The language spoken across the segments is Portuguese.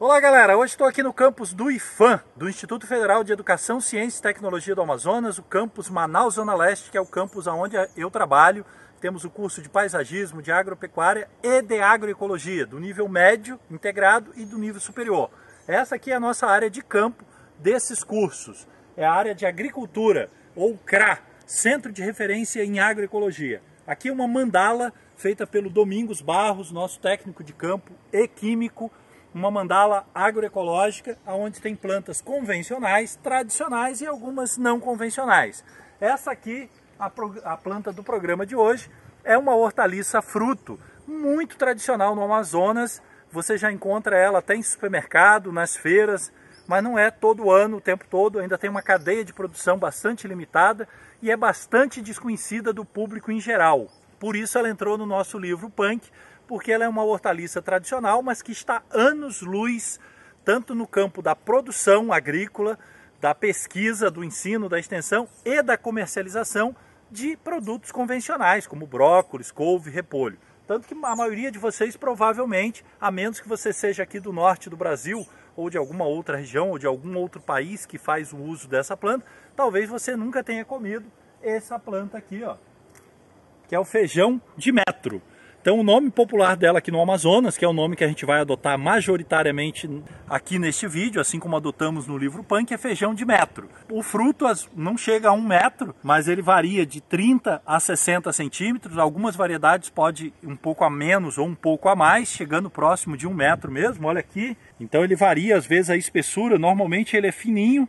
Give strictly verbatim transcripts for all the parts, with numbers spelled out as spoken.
Olá galera, hoje estou aqui no campus do IFAM, do Instituto Federal de Educação, Ciência e Tecnologia do Amazonas, o campus Manaus Zona Leste, que é o campus onde eu trabalho. Temos o curso de paisagismo, de agropecuária e de agroecologia, do nível médio, integrado e do nível superior. Essa aqui é a nossa área de campo desses cursos, é a área de agricultura, ou C R A, Centro de Referência em Agroecologia. Aqui é uma mandala feita pelo Domingos Barros, nosso técnico de campo e químico, uma mandala agroecológica, onde tem plantas convencionais, tradicionais e algumas não convencionais. Essa aqui, a, pro, a planta do programa de hoje, é uma hortaliça fruto, muito tradicional no Amazonas. Você já encontra ela até em supermercado, nas feiras, mas não é todo ano, o tempo todo. Ainda tem uma cadeia de produção bastante limitada e é bastante desconhecida do público em geral. Por isso ela entrou no nosso livro Punk, porque ela é uma hortaliça tradicional, mas que está anos-luz, tanto no campo da produção agrícola, da pesquisa, do ensino, da extensão e da comercialização de produtos convencionais, como brócolis, couve, repolho. Tanto que a maioria de vocês provavelmente, a menos que você seja aqui do norte do Brasil, ou de alguma outra região, ou de algum outro país que faz o uso dessa planta, talvez você nunca tenha comido essa planta aqui, ó, que é o feijão de metro. Então o nome popular dela aqui no Amazonas, que é o nome que a gente vai adotar majoritariamente aqui neste vídeo, assim como adotamos no livro Punk, é feijão de metro. O fruto não chega a um metro, mas ele varia de trinta a sessenta centímetros. Algumas variedades pode um pouco a menos ou um pouco a mais, chegando próximo de um metro mesmo, olha aqui. Então ele varia às vezes a espessura, normalmente ele é fininho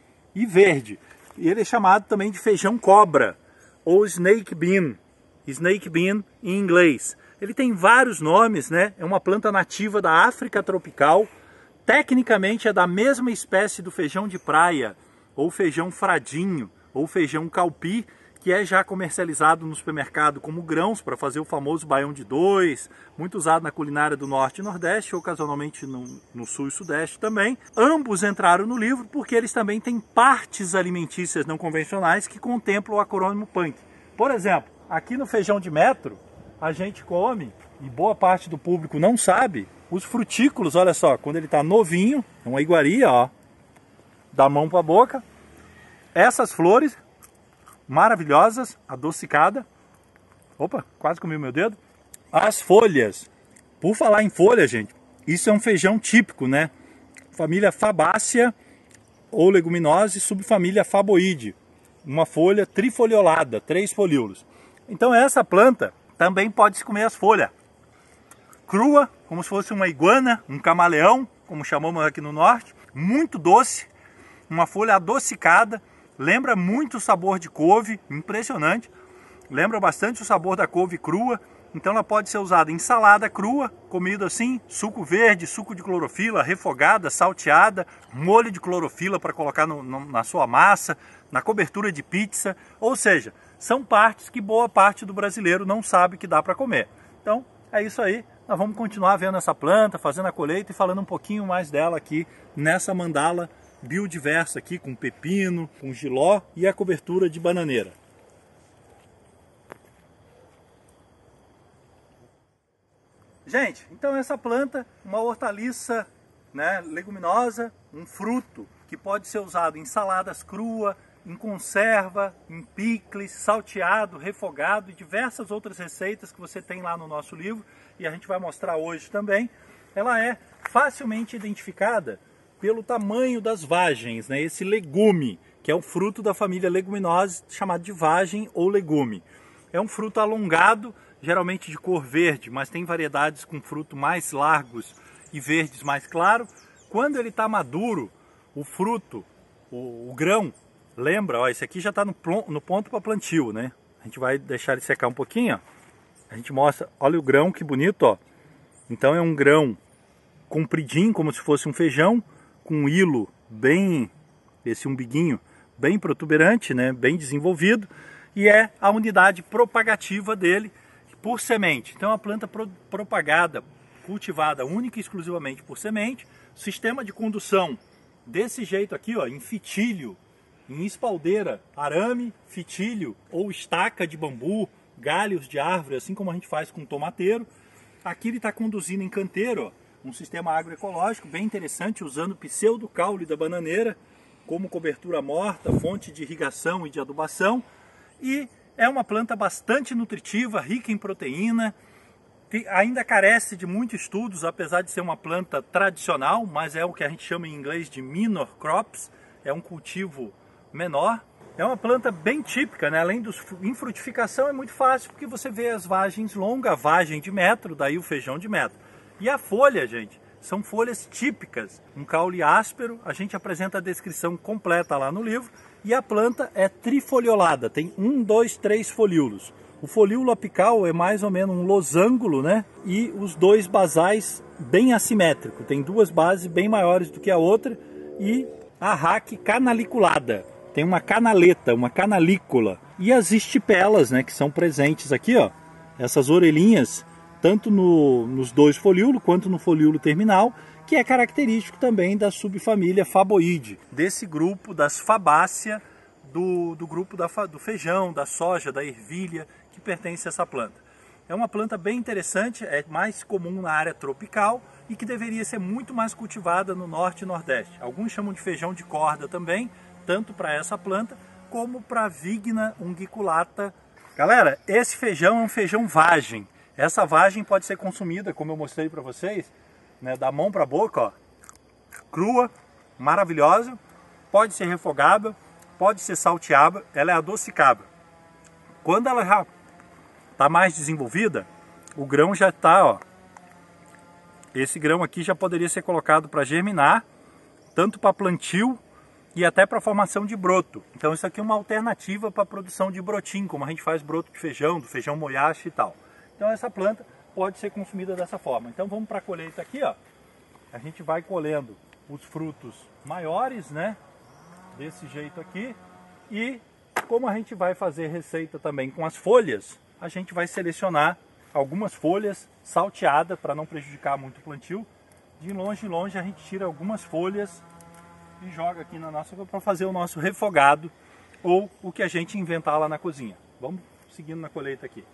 e verde. E ele é chamado também de feijão cobra, ou snake bean, snake bean em inglês. Ele tem vários nomes, né? É uma planta nativa da África tropical. Tecnicamente é da mesma espécie do feijão de praia, ou feijão fradinho, ou feijão calpi, que é já comercializado no supermercado como grãos para fazer o famoso baião de dois, muito usado na culinária do norte e nordeste, ocasionalmente no, no sul e sudeste também. Ambos entraram no livro porque eles também têm partes alimentícias não convencionais que contemplam o acrônimo Punk. Por exemplo, aqui no feijão de metro, a gente come, e boa parte do público não sabe, os frutículos, olha só, quando ele está novinho, é uma iguaria, ó, da mão para a boca, essas flores maravilhosas, adocicada, opa, quase comi o meu dedo, as folhas, por falar em folha, gente, isso é um feijão típico, né, família Fabácea ou leguminosa, subfamília Faboide, uma folha trifoliolada, três folíolos. Então essa planta também pode se comer as folhas crua, como se fosse uma iguana, um camaleão, como chamamos aqui no norte, muito doce, uma folha adocicada, lembra muito o sabor de couve, impressionante, lembra bastante o sabor da couve crua. Então ela pode ser usada em salada crua, comida assim, suco verde, suco de clorofila, refogada, salteada, molho de clorofila para colocar no, no, na sua massa, na cobertura de pizza, ou seja, são partes que boa parte do brasileiro não sabe que dá para comer. Então é isso aí, nós vamos continuar vendo essa planta, fazendo a colheita e falando um pouquinho mais dela aqui nessa mandala biodiversa aqui, com pepino, com jiló e a cobertura de bananeira. Gente, então essa planta, uma hortaliça, né, leguminosa, um fruto que pode ser usado em saladas cruas, em conserva, em picles, salteado, refogado e diversas outras receitas que você tem lá no nosso livro e a gente vai mostrar hoje também. Ela é facilmente identificada pelo tamanho das vagens, né, esse legume, que é um fruto da família leguminosa, chamado de vagem ou legume. É um fruto alongado, geralmente de cor verde, mas tem variedades com fruto mais largos e verdes mais claro. Quando ele está maduro, o fruto, o, o grão, lembra, ó, esse aqui já está no, no ponto para plantio, né? A gente vai deixar ele secar um pouquinho, ó. A gente mostra, olha o grão, que bonito, ó. Então é um grão compridinho, como se fosse um feijão, com um hilo bem, esse umbiguinho bem protuberante, né? Bem desenvolvido. E é a unidade propagativa dele por semente. Então é uma planta pro, propagada, cultivada única e exclusivamente por semente. Sistema de condução desse jeito aqui, ó, em fitilho, em espaldeira, arame, fitilho ou estaca de bambu, galhos de árvore, assim como a gente faz com tomateiro. Aqui ele está conduzindo em canteiro, ó, um sistema agroecológico bem interessante, usando pseudo-caule da bananeira como cobertura morta, fonte de irrigação e de adubação. E é uma planta bastante nutritiva, rica em proteína, ainda carece de muitos estudos, apesar de ser uma planta tradicional, mas é o que a gente chama em inglês de minor crops, é um cultivo menor. É uma planta bem típica, né? Além dos, em frutificação é muito fácil, porque você vê as vagens longas, a vagem de metro, daí o feijão de metro. E a folha, gente, são folhas típicas, um caule áspero, a gente apresenta a descrição completa lá no livro, e a planta é trifoliolada, tem um, dois, três folíolos. O folíolo apical é mais ou menos um losango, né? E os dois basais bem assimétricos, tem duas bases bem maiores do que a outra, e a raque canaliculada, tem uma canaleta, uma canalícula, e as estipelas, né, que são presentes aqui, ó, essas orelhinhas, tanto no, nos dois folíolos quanto no folíolo terminal, que é característico também da subfamília Faboide, desse grupo das Fabácea, do, do grupo da, do feijão, da soja, da ervilha, que pertence a essa planta. É uma planta bem interessante, é mais comum na área tropical e que deveria ser muito mais cultivada no norte e nordeste. Alguns chamam de feijão de corda também, tanto para essa planta como para a Vigna unguiculata. Galera, esse feijão é um feijão vagem. Essa vagem pode ser consumida, como eu mostrei para vocês, né, da mão para a boca, ó, crua, maravilhosa, pode ser refogada, pode ser salteada, ela é adocicada. Quando ela já está mais desenvolvida, o grão já está, ó, esse grão aqui já poderia ser colocado para germinar, tanto para plantio e até para a formação de broto. Então isso aqui é uma alternativa para a produção de brotinho, como a gente faz broto de feijão, do feijão moyashi e tal. Então essa planta pode ser consumida dessa forma. Então vamos para a colheita aqui, ó. A gente vai colhendo os frutos maiores, né? Desse jeito aqui. E como a gente vai fazer receita também com as folhas, a gente vai selecionar algumas folhas salteadas para não prejudicar muito o plantio. De longe em longe a gente tira algumas folhas e joga aqui na nossa para fazer o nosso refogado ou o que a gente inventar lá na cozinha. Vamos seguindo na colheita aqui.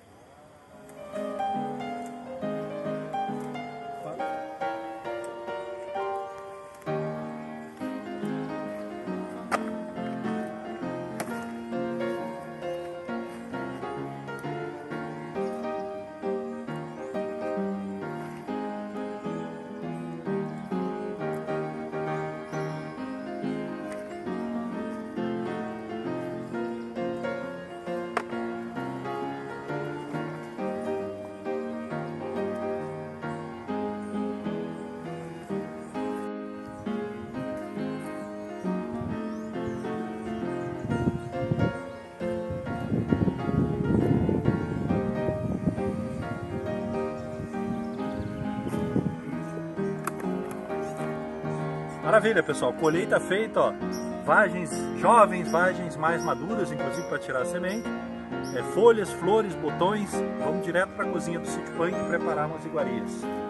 Maravilha, pessoal, colheita feita, ó, vagens jovens, vagens mais maduras, inclusive para tirar a semente, é, folhas, flores, botões. Vamos direto para a cozinha do Sítio Punk preparar umas iguarias.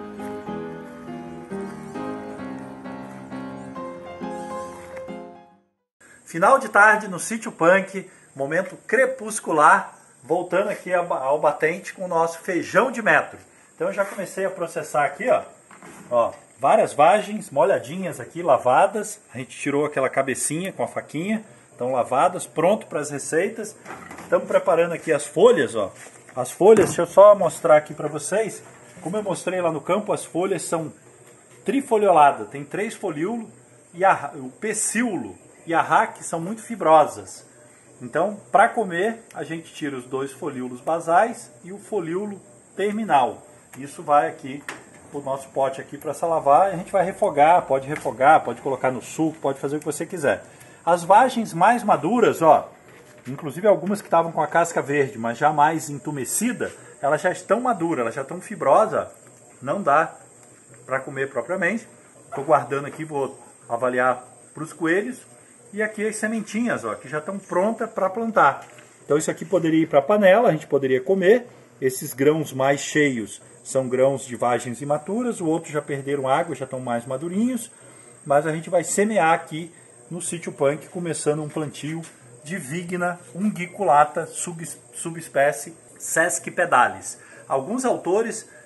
Final de tarde no Sítio Punk, momento crepuscular, voltando aqui ao batente com o nosso feijão de metro. Então eu já comecei a processar aqui, ó, ó, várias vagens molhadinhas aqui, lavadas. A gente tirou aquela cabecinha com a faquinha, estão lavadas, pronto para as receitas. Estamos preparando aqui as folhas, ó. As folhas, deixa eu só mostrar aqui para vocês. Como eu mostrei lá no campo, as folhas são trifolioladas, tem três folíolos e a, o pecíolo e a raque são muito fibrosas. Então, para comer, a gente tira os dois folíolos basais e o folíolo terminal. Isso vai aqui o nosso pote aqui para salavar, a gente vai refogar, pode refogar, pode colocar no suco, pode fazer o que você quiser. As vagens mais maduras, ó, inclusive algumas que estavam com a casca verde, mas já mais entumecida, elas já estão maduras, elas já estão fibrosas, não dá para comer propriamente. Estou guardando aqui, vou avaliar para os coelhos. E aqui as sementinhas, ó, que já estão prontas para plantar. Então isso aqui poderia ir para a panela, a gente poderia comer. Esses grãos mais cheios são grãos de vagens imaturas, o outro já perderam água, já estão mais madurinhos, mas a gente vai semear aqui no Sítio Punk, começando um plantio de Vigna unguiculata, sub, subespécie Sesquipedalis. Alguns autores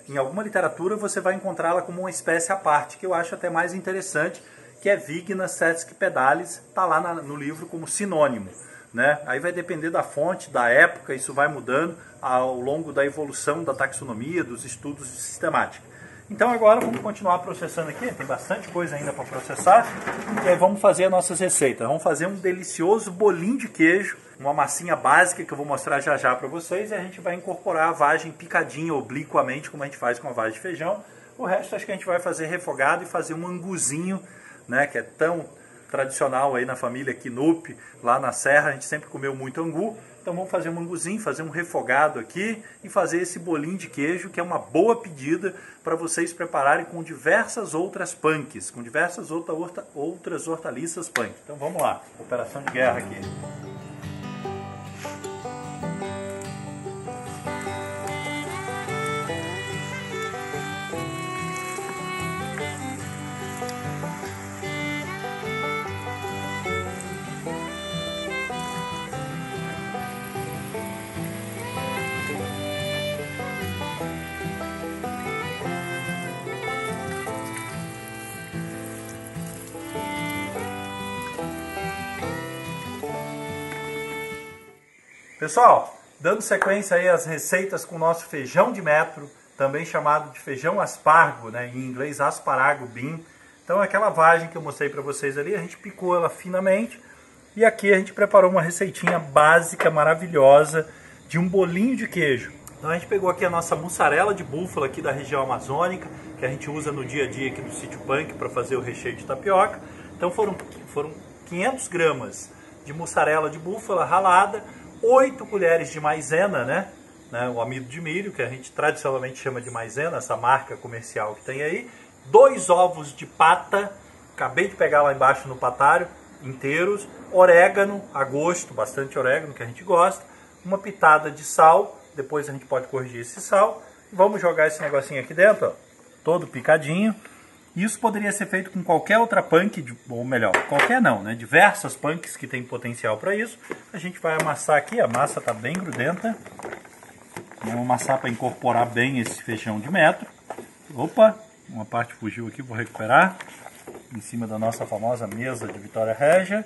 em alguma literatura você vai encontrá-la como uma espécie à parte, que eu acho até mais interessante, que é Vigna sesquipedalis, está lá na, no livro como sinônimo. Né? Aí vai depender da fonte, da época, isso vai mudando ao longo da evolução da taxonomia, dos estudos de sistemática. Então agora vamos continuar processando aqui, tem bastante coisa ainda para processar, e aí vamos fazer as nossas receitas. Vamos fazer um delicioso bolinho de queijo, uma massinha básica que eu vou mostrar já já para vocês, e a gente vai incorporar a vagem picadinha obliquamente, como a gente faz com a vagem de feijão. O resto acho que a gente vai fazer refogado e fazer um anguzinho, né, que é tão tradicional aí na família Knupp, lá na serra a gente sempre comeu muito angu, então vamos fazer um anguzinho, fazer um refogado aqui e fazer esse bolinho de queijo, que é uma boa pedida para vocês prepararem com diversas outras punks, com diversas outra, outra, outras hortaliças punk. Então vamos lá, operação de guerra aqui. Pessoal, dando sequência aí às receitas com o nosso feijão de metro, também chamado de feijão aspargo, né, em inglês asparago bean. Então aquela vagem que eu mostrei para vocês ali, a gente picou ela finamente e aqui a gente preparou uma receitinha básica, maravilhosa, de um bolinho de queijo. Então a gente pegou aqui a nossa mussarela de búfala aqui da região amazônica, que a gente usa no dia a dia aqui no Sítio Punk para fazer o recheio de tapioca. Então foram, foram quinhentas gramas de mussarela de búfala ralada, oito colheres de maisena, né? né? O amido de milho, que a gente tradicionalmente chama de maisena, essa marca comercial que tem aí. Dois ovos de pata, acabei de pegar lá embaixo no patário, inteiros. Orégano, a gosto, bastante orégano que a gente gosta. Uma pitada de sal, depois a gente pode corrigir esse sal. Vamos jogar esse negocinho aqui dentro, ó, todo picadinho. Isso poderia ser feito com qualquer outra punk, ou melhor, qualquer não, né? Diversas punks que tem potencial para isso. A gente vai amassar aqui, a massa está bem grudenta. Vamos amassar para incorporar bem esse feijão de metro. Opa, uma parte fugiu aqui, vou recuperar. Em cima da nossa famosa mesa de Vitória Régia.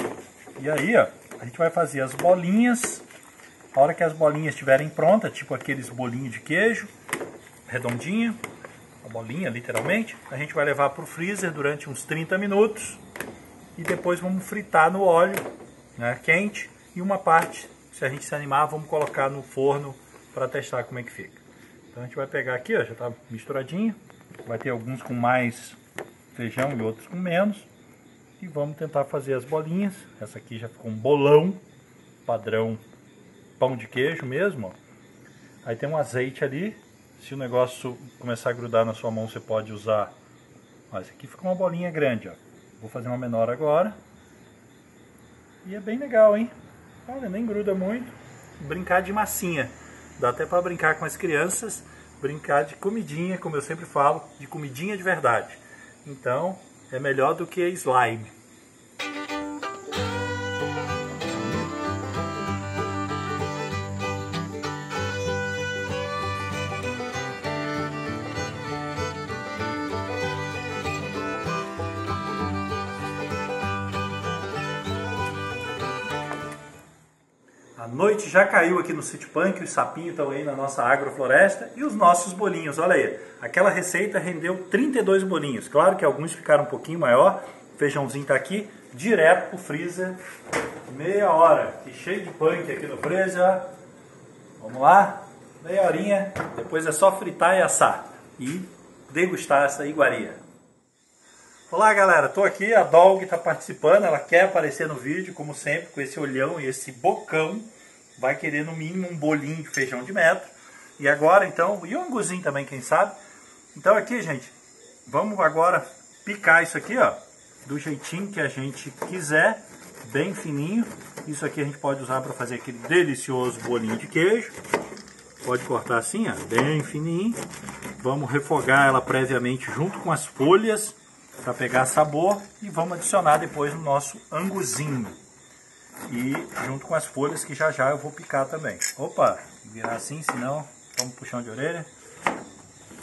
E aí, ó, a gente vai fazer as bolinhas. A hora que as bolinhas estiverem prontas, tipo aqueles bolinhos de queijo, redondinho. A bolinha, literalmente, a gente vai levar para o freezer durante uns trinta minutos e depois vamos fritar no óleo, né, quente, e uma parte, se a gente se animar, vamos colocar no forno para testar como é que fica. Então a gente vai pegar aqui, ó, já está misturadinho, vai ter alguns com mais feijão e outros com menos, e vamos tentar fazer as bolinhas. Essa aqui já ficou um bolão, padrão pão de queijo mesmo, ó. Aí tem um azeite ali. Se o negócio começar a grudar na sua mão, você pode usar... Ó, essa aqui ficou uma bolinha grande, ó. Vou fazer uma menor agora. E é bem legal, hein? Olha, nem gruda muito. Brincar de massinha. Dá até para brincar com as crianças. Brincar de comidinha, como eu sempre falo, de comidinha de verdade. Então, é melhor do que slime. A noite já caiu aqui no Sítio Punk, os sapinhos estão aí na nossa agrofloresta e os nossos bolinhos, olha aí. Aquela receita rendeu trinta e dois bolinhos, claro que alguns ficaram um pouquinho maior, o feijãozinho está aqui, direto pro freezer, meia hora, e cheio de punk aqui no freezer, ó. Vamos lá, meia horinha, depois é só fritar e assar e degustar essa iguaria. Olá galera, tô aqui, a Dog está participando, ela quer aparecer no vídeo, como sempre, com esse olhão e esse bocão. Vai querer no mínimo um bolinho de feijão de metro. E agora então, e um anguzinho também, quem sabe. Então aqui, gente, vamos agora picar isso aqui, ó, do jeitinho que a gente quiser, bem fininho. Isso aqui a gente pode usar para fazer aquele delicioso bolinho de queijo. Pode cortar assim, ó, bem fininho. Vamos refogar ela previamente junto com as folhas, para pegar sabor, e vamos adicionar depois no nosso anguzinho. E junto com as folhas que já já eu vou picar também. Opa, virar assim, senão toma um puxão de orelha.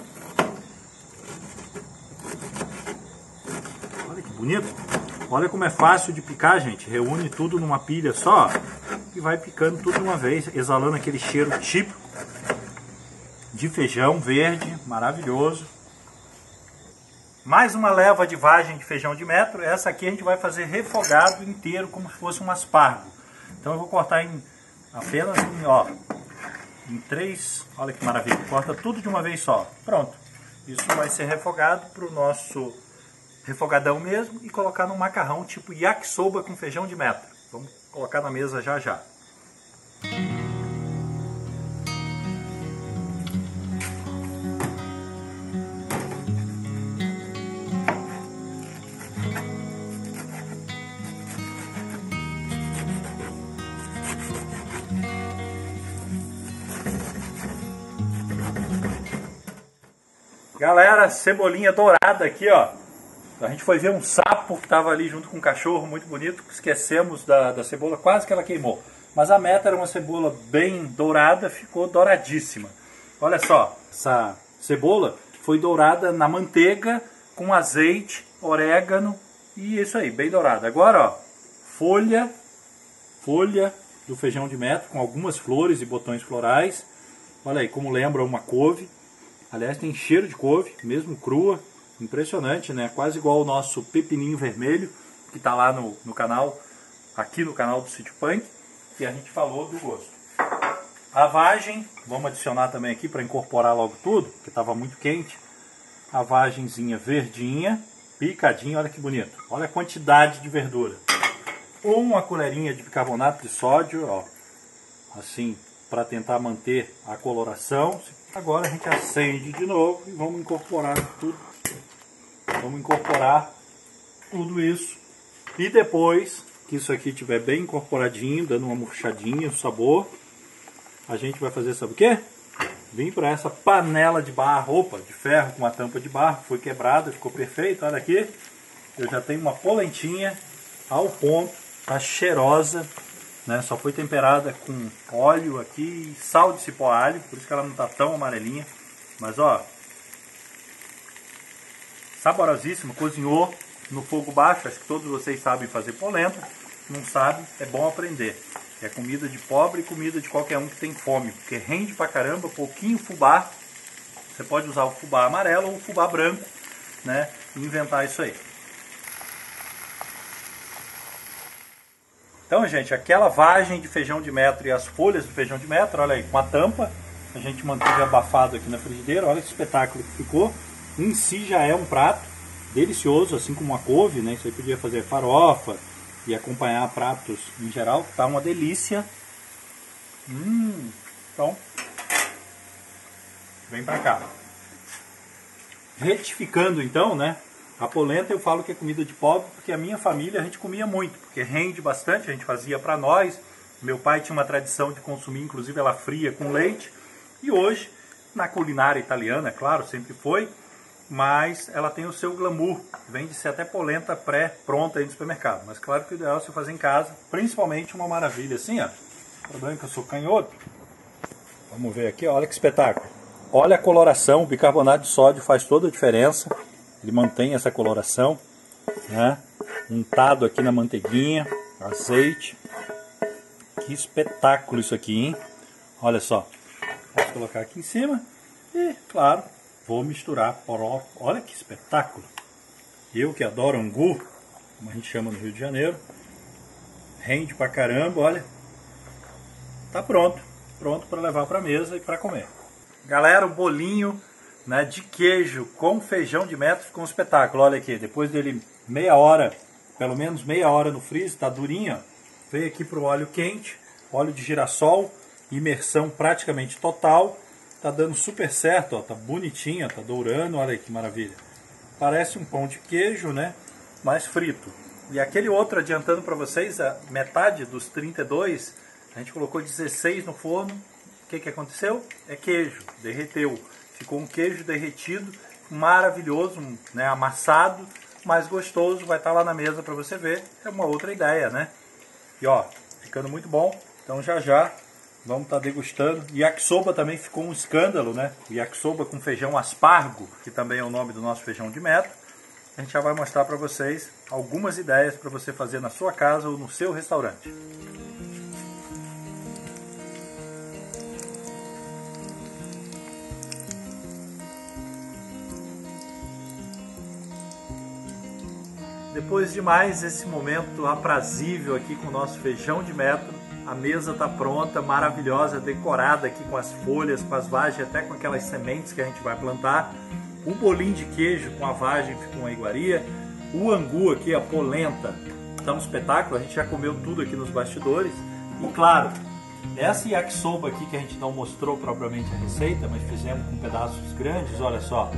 bonito. Olha como é fácil de picar, gente. Reúne tudo numa pilha só e vai picando tudo de uma vez, exalando aquele cheiro típico de feijão verde, maravilhoso. Mais uma leva de vagem de feijão de metro. Essa aqui a gente vai fazer refogado inteiro, como se fosse um aspargo. Então eu vou cortar em apenas em, ó, em três, olha que maravilha, corta tudo de uma vez só. Pronto, isso vai ser refogado para o nosso refogadão mesmo e colocar num macarrão tipo yakisoba com feijão de metro. Vamos colocar na mesa já já. Galera, cebolinha dourada aqui, ó. A gente foi ver um sapo que estava ali junto com um cachorro, muito bonito. Esquecemos da, da cebola, quase que ela queimou. Mas a meta era uma cebola bem dourada, ficou douradíssima. Olha só, essa cebola foi dourada na manteiga, com azeite, orégano e isso aí, bem dourada. Agora, ó, folha, folha do feijão de metro com algumas flores e botões florais. Olha aí, como lembra uma couve. Aliás, tem cheiro de couve, mesmo crua, impressionante, né? Quase igual o nosso pepininho vermelho, que está lá no, no canal, aqui no canal do Sítio Punk, que a gente falou do gosto. A vagem, vamos adicionar também aqui para incorporar logo tudo, porque estava muito quente. A vagenzinha verdinha, picadinha, olha que bonito. Olha a quantidade de verdura. Uma colherinha de bicarbonato de sódio, ó, assim, para tentar manter a coloração. Agora a gente acende de novo e vamos incorporar tudo. Vamos incorporar tudo isso. E depois que isso aqui estiver bem incorporadinho, dando uma murchadinha, o sabor, a gente vai fazer, sabe o quê? Vim para essa panela de barro, opa, de ferro com uma tampa de barro, foi quebrada, ficou perfeito. Olha aqui, eu já tenho uma polentinha ao ponto, tá cheirosa. Né? Só foi temperada com óleo aqui e sal de cipó alho, por isso que ela não está tão amarelinha. Mas ó, saborosíssima, cozinhou no fogo baixo. Acho que todos vocês sabem fazer polenta, não sabem, é bom aprender. É comida de pobre e comida de qualquer um que tem fome, porque rende pra caramba, pouquinho fubá. Você pode usar o fubá amarelo ou o fubá branco, né? E inventar isso aí. Então, gente, aquela vagem de feijão de metro e as folhas do feijão de metro, olha aí, com a tampa, a gente manteve abafado aqui na frigideira, olha que espetáculo que ficou. Em si já é um prato delicioso, assim como uma couve, né? Isso aí podia fazer farofa e acompanhar pratos em geral, tá uma delícia. Hum, então, vem pra cá. Retificando então, né? A polenta eu falo que é comida de pobre porque a minha família a gente comia muito, porque rende bastante, a gente fazia para nós. Meu pai tinha uma tradição de consumir, inclusive ela fria com leite. E hoje, na culinária italiana, é claro, sempre foi, mas ela tem o seu glamour. Vende-se até polenta pré-pronta aí no supermercado. Mas claro que o ideal é você fazer em casa, principalmente uma maravilha assim, ó. O problema é que eu sou canhoto. Vamos ver aqui, olha que espetáculo. Olha a coloração, o bicarbonato de sódio faz toda a diferença. Ele mantém essa coloração, né? Untado aqui na manteiguinha, azeite. Que espetáculo isso aqui, hein? Olha só. Posso colocar aqui em cima e, claro, vou misturar poró. Olha que espetáculo. Eu que adoro angu, como a gente chama no Rio de Janeiro. Rende pra caramba, olha. Tá pronto. Pronto para levar para mesa e para comer. Galera, o bolinho, né, de queijo com feijão de metro ficou um espetáculo. Olha aqui, depois dele meia hora, pelo menos meia hora no freezer, tá durinho, ó. Veio aqui pro óleo quente, óleo de girassol, imersão praticamente total. Tá dando super certo, ó, tá bonitinho, ó, tá dourando, olha aí que maravilha. Parece um pão de queijo, né, mas frito. E aquele outro, adiantando para vocês, a metade dos trinta e dois, a gente colocou dezesseis no forno. O que que aconteceu? É queijo, derreteu. Ficou um queijo derretido, maravilhoso, né, amassado, mas gostoso. Vai estar lá na mesa para você ver. É uma outra ideia, né? E ó, ficando muito bom. Então já já vamos estar degustando. Yakisoba também ficou um escândalo, né? Yakisoba com feijão aspargo, que também é o nome do nosso feijão de metro. a gente já vai mostrar para vocês algumas ideias para você fazer na sua casa ou no seu restaurante. Depois de mais esse momento aprazível aqui com o nosso feijão de metro, a mesa está pronta, maravilhosa, decorada aqui com as folhas, com as vagens, até com aquelas sementes que a gente vai plantar. O bolinho de queijo com a vagem com a iguaria. O angu aqui, a polenta, está um espetáculo, a gente já comeu tudo aqui nos bastidores. E claro, essa yakisoba aqui que a gente não mostrou propriamente a receita, mas fizemos com pedaços grandes, olha só,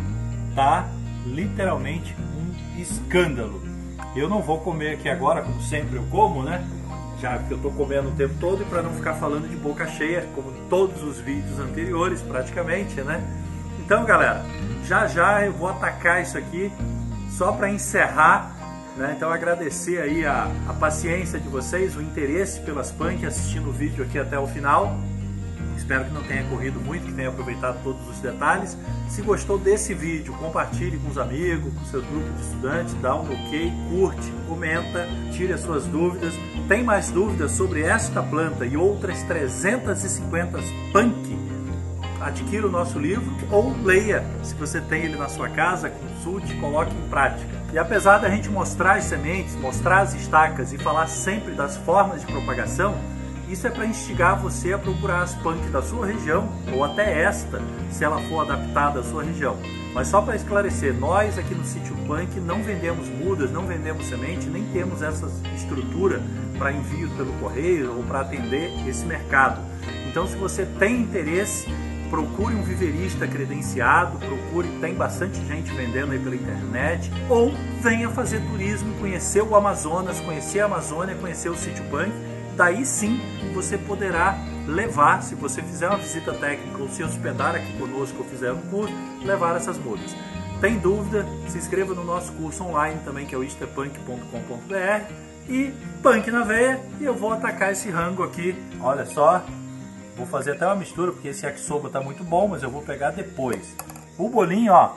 tá literalmente um escândalo. Eu não vou comer aqui agora, como sempre eu como, né? Já que eu estou comendo o tempo todo, e para não ficar falando de boca cheia, como em todos os vídeos anteriores praticamente, né? Então galera, já já eu vou atacar isso aqui, só para encerrar, né? Então agradecer aí a, a paciência de vocês, o interesse pelas punk, assistindo o vídeo aqui até o final. Espero que não tenha corrido muito, que tenha aproveitado todos os detalhes. Se gostou desse vídeo, compartilhe com os amigos, com seus grupos de estudantes, dá um ok, curte, comenta, tire as suas dúvidas. Tem mais dúvidas sobre esta planta e outras trezentas e cinquenta punk? Adquira o nosso livro ou leia, se você tem ele na sua casa, consulte, coloque em prática. E apesar da gente mostrar as sementes, mostrar as estacas e falar sempre das formas de propagação, isso é para instigar você a procurar as punk da sua região, ou até esta, se ela for adaptada à sua região. Mas só para esclarecer, nós aqui no Sítio Punk não vendemos mudas, não vendemos semente, nem temos essa estrutura para envio pelo correio ou para atender esse mercado. Então se você tem interesse, procure um viverista credenciado, procure, tem bastante gente vendendo aí pela internet, ou venha fazer turismo, conhecer o Amazonas, conhecer a Amazônia, conhecer o Sítio Punk. Daí sim você poderá levar, se você fizer uma visita técnica ou se hospedar aqui conosco ou fizer um curso, levar essas mudas. Tem dúvida? Se inscreva no nosso curso online também, que é o istepunk ponto com ponto br, e punk na veia, e eu vou atacar esse rango aqui. Olha só, vou fazer até uma mistura porque esse yakisoba tá muito bom, mas eu vou pegar depois. O bolinho, ó,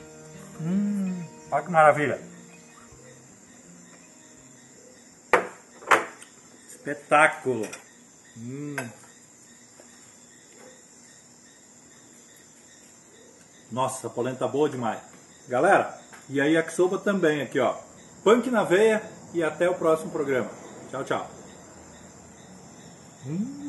hum, olha que maravilha. Espetáculo! Hum. Nossa, a polenta tá boa demais. Galera, e a yakisoba também aqui, ó. Punk na veia e até o próximo programa. Tchau, tchau. Hum.